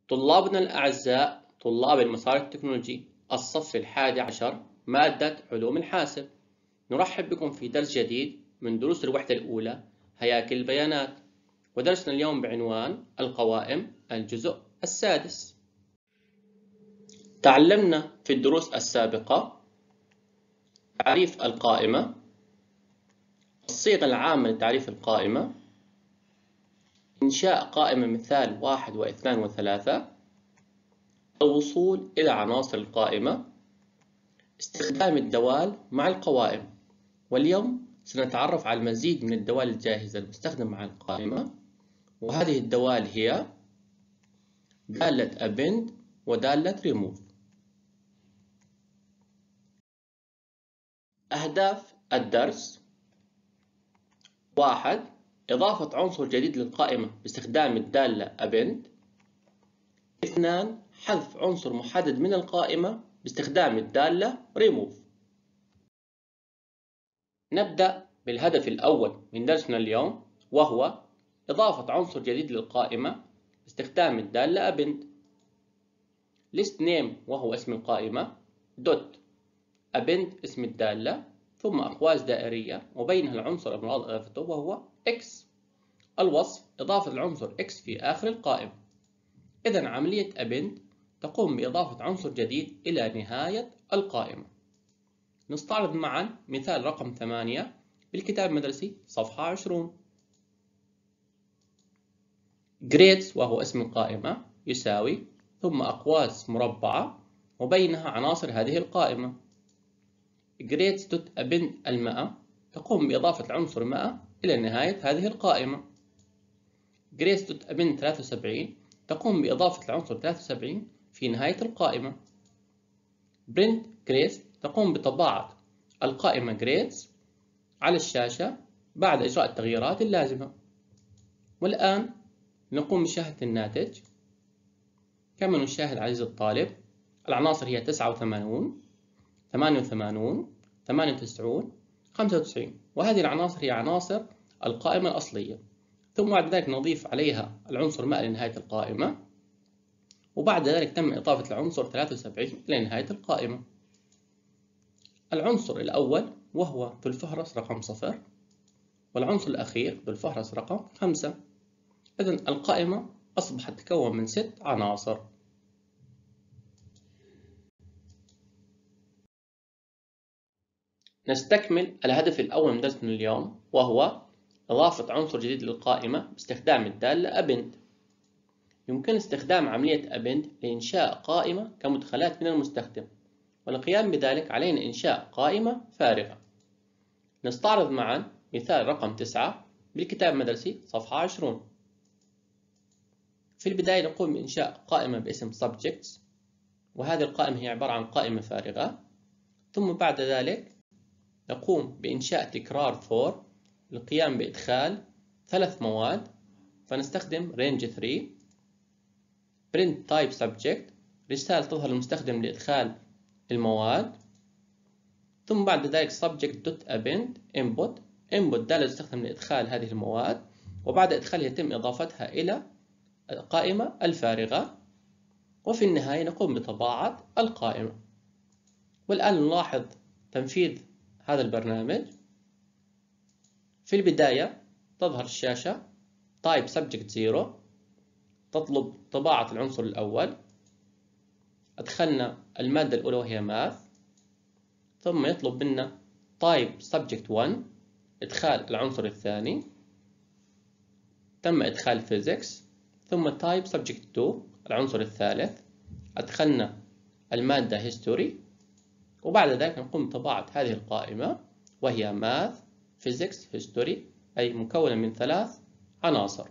طلابنا الأعزاء طلاب المسار التكنولوجي الصف 11 مادة علوم الحاسب، نرحب بكم في درس جديد من دروس الوحدة الأولى هياكل البيانات، ودرسنا اليوم بعنوان القوائم الجزء السادس. تعلمنا في الدروس السابقة تعريف القائمة، الصيغة العامة لتعريف القائمة، إنشاء قائمة مثال 1 و2 و3، الوصول إلى عناصر القائمة، استخدام الدوال مع القوائم. واليوم سنتعرف على المزيد من الدوال الجاهزة المستخدمة مع القائمة، وهذه الدوال هي دالة append ودالة remove. أهداف الدرس: 1. إضافة عنصر جديد للقائمة باستخدام الدالة append. 2. حذف عنصر محدد من القائمة باستخدام الدالة remove. نبدأ بالهدف الأول من درسنا اليوم، وهو إضافة عنصر جديد للقائمة باستخدام الدالة append. list name وهو اسم القائمة، dot append اسم الدالة، ثم أقواس دائرية وبينها العنصر المراد إضافته وهو x. الوصف: إضافة العنصر x في آخر القائمة. إذن عملية append تقوم بإضافة عنصر جديد إلى نهاية القائمة. نستعرض معا مثال رقم 8 بالكتاب المدرسي صفحة 20. grades وهو اسم القائمة يساوي ثم أقواس مربعة وبينها عناصر هذه القائمة. grades.append 100 تقوم بإضافة العنصر 100 إلى نهاية هذه القائمة. grades.append 73 تقوم بإضافة العنصر 73 في نهاية القائمة. print grades تقوم بطباعة القائمة grades على الشاشة بعد إجراء التغييرات اللازمة. والآن نقوم بمشاهدة الناتج. كما نشاهد عزيزي الطالب، العناصر هي 89 88 98 95، وهذه العناصر هي عناصر القائمة الأصلية. ثم بعد ذلك نضيف عليها العنصر 100 لنهاية القائمة، وبعد ذلك تم إضافة العنصر 73 إلى نهاية القائمة. العنصر الأول وهو ذو الفهرس رقم 0، والعنصر الأخير ذو الفهرس رقم 5. إذن القائمة أصبحت تتكون من 6 عناصر. نستكمل الهدف الأول من درسنا اليوم، وهو إضافة عنصر جديد للقائمة باستخدام الدالة append. يمكن استخدام عملية append لإنشاء قائمة كمدخلات من المستخدم، والقيام بذلك علينا إنشاء قائمة فارغة. نستعرض معا مثال رقم 9 بالكتاب المدرسي صفحة 20. في البداية نقوم بإنشاء قائمة باسم subjects، وهذه القائمة هي عبارة عن قائمة فارغة. ثم بعد ذلك نقوم بإنشاء تكرار for للقيام بإدخال 3 مواد، فنستخدم range 3. print type subject رسالة تظهر للمستخدم لإدخال المواد. ثم بعد ذلك subject.append input دالة تستخدم لإدخال هذه المواد، وبعد إدخالها يتم إضافتها إلى القائمة الفارغة، وفي النهاية نقوم بطباعة القائمة. والآن نلاحظ تنفيذ هذا البرنامج. في البداية تظهر الشاشة type subject 0 تطلب طباعة العنصر الأول. أدخلنا المادة الأولى وهي math، ثم يطلب منا type subject 1 إدخال العنصر الثاني، تم إدخال physics، ثم type subject 2 العنصر الثالث، أدخلنا المادة history، وبعد ذلك نقوم بطباعة هذه القائمة وهي math physics history، أي مكونة من 3 عناصر.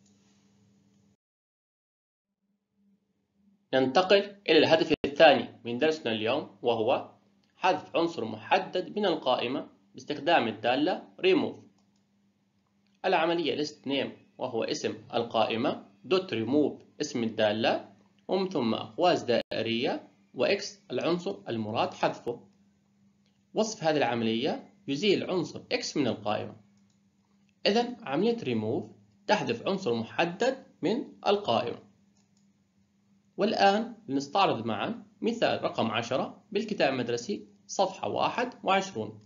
ننتقل إلى الهدف الثاني من درسنا اليوم، وهو حذف عنصر محدد من القائمة باستخدام الدالة remove. العملية list name وهو اسم القائمة dot remove اسم الدالة، ومن ثم أقواس دائرية وx العنصر المراد حذفه. وصف هذه العملية: يزيل عنصر x من القائمة. إذن عملية remove تحذف عنصر محدد من القائمة. والآن لنستعرض معا مثال رقم 10 بالكتاب المدرسي صفحة 21.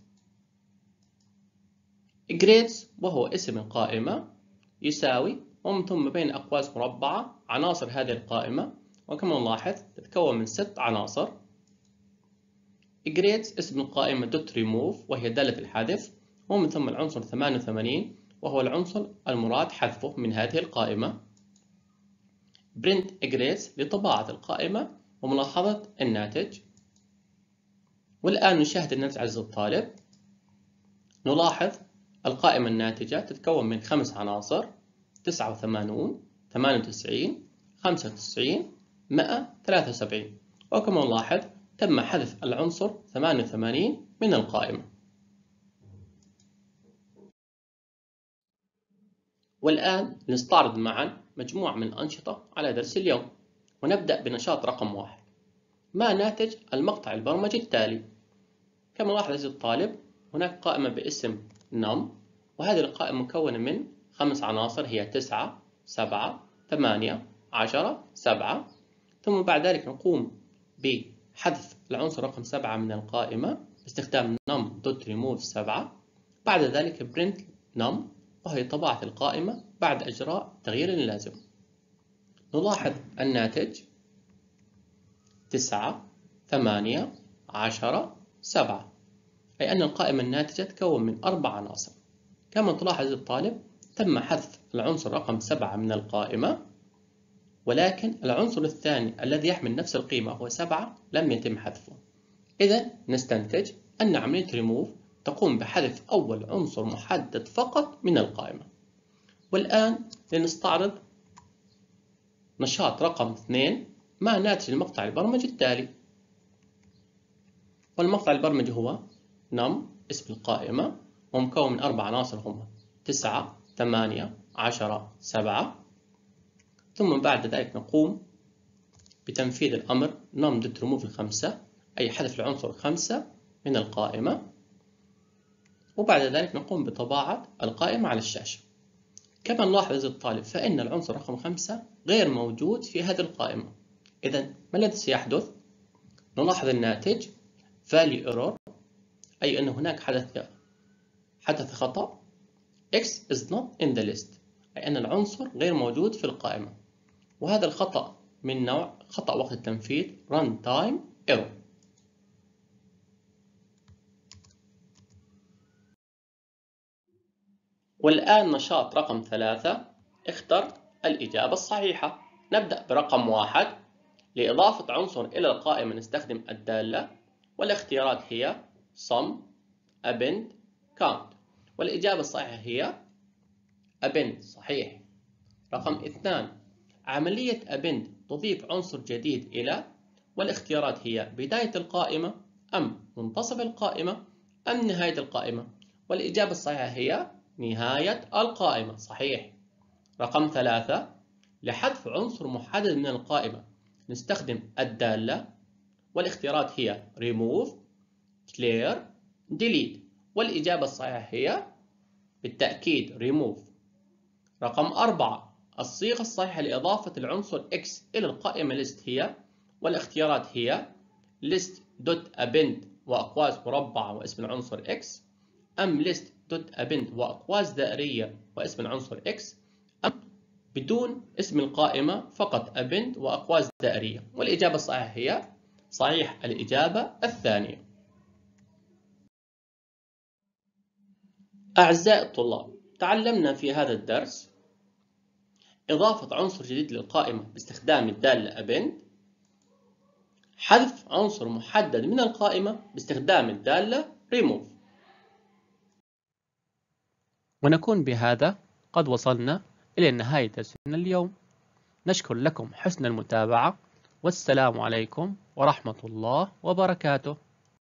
grades وهو اسم القائمة يساوي ومن ثم بين أقواس مربعة عناصر هذه القائمة، وكما نلاحظ تتكون من 6 عناصر. grades اسم القائمة .remove وهي دالة الحذف، ومن ثم العنصر 88 وهو العنصر المراد حذفه من هذه القائمة. print grades لطباعة القائمة وملاحظة الناتج. والآن نشاهد الناتج عزيزي الطالب. نلاحظ القائمة الناتجة تتكون من 5 عناصر: 89 98 95 173، وكما نلاحظ تم حذف العنصر 88 من القائمة. والآن نستعرض معا مجموعة من الأنشطة على درس اليوم، ونبدأ بنشاط رقم 1. ما ناتج المقطع البرمجي التالي؟ كما لاحظ عزيزي الطالب هناك قائمة باسم num، وهذه القائمة مكونة من 5 عناصر هي 9 7 8 10 7. ثم بعد ذلك نقوم بحذف العنصر رقم 7 من القائمة باستخدام num.remove 7. بعد ذلك print num وهي طباعة القائمة بعد إجراء تغيير لازم. نلاحظ الناتج 9 8 10 7، أي أن القائمة الناتجة تتكون من 4 عناصر. كما تلاحظ الطالب تم حذف العنصر رقم 7 من القائمة، ولكن العنصر الثاني الذي يحمل نفس القيمة هو 7 لم يتم حذفه. إذا نستنتج أن عملية remove تقوم بحذف أول عنصر محدد فقط من القائمة. والآن لنستعرض نشاط رقم 2. ما ناتج المقطع البرمجي التالي؟ والمقطع البرمجي هو num اسم القائمة ومكون من 4 عناصر هما 9 8 10 7. ثم بعد ذلك نقوم بتنفيذ الأمر num.remove 5، أي حذف العنصر 5 من القائمة، وبعد ذلك نقوم بطباعة القائمة على الشاشة. كما نلاحظ الطالب فإن العنصر رقم 5 غير موجود في هذه القائمة. إذن ما الذي سيحدث؟ نلاحظ الناتج value error، أي أن هناك حدث خطأ X is not in the list، أي أن العنصر غير موجود في القائمة، وهذا الخطأ من نوع خطأ وقت التنفيذ runtime error. والآن نشاط رقم 3. اختر الإجابة الصحيحة. نبدأ برقم 1. لإضافة عنصر إلى القائمة نستخدم الدالة، والاختيارات هي sum append count، والإجابة الصحيحة هي append. صحيح. رقم 2. عملية append تضيف عنصر جديد إلى، والاختيارات هي بداية القائمة أم منتصف القائمة أم نهاية القائمة، والإجابة الصحيحة هي نهاية القائمة. صحيح. رقم 3. لحذف عنصر محدد من القائمة نستخدم الدالة، والاختيارات هي remove clear delete، والإجابة الصحيحة هي بالتأكيد remove. رقم 4. الصيغة الصحيحة لإضافة العنصر X إلى القائمة list هي، والاختيارات هي list.append وأقواس مربعة واسم العنصر X، أم list.append وأقواس دائرية واسم العنصر X، أم بدون اسم القائمة فقط append وأقواس دائرية، والإجابة الصحيحة هي صحيح الإجابة الثانية. أعزائي الطلاب، تعلمنا في هذا الدرس إضافة عنصر جديد للقائمة باستخدام الدالة append، حذف عنصر محدد من القائمة باستخدام الدالة remove. ونكون بهذا قد وصلنا إلى نهاية درسنا اليوم. نشكر لكم حسن المتابعة، والسلام عليكم ورحمة الله وبركاته.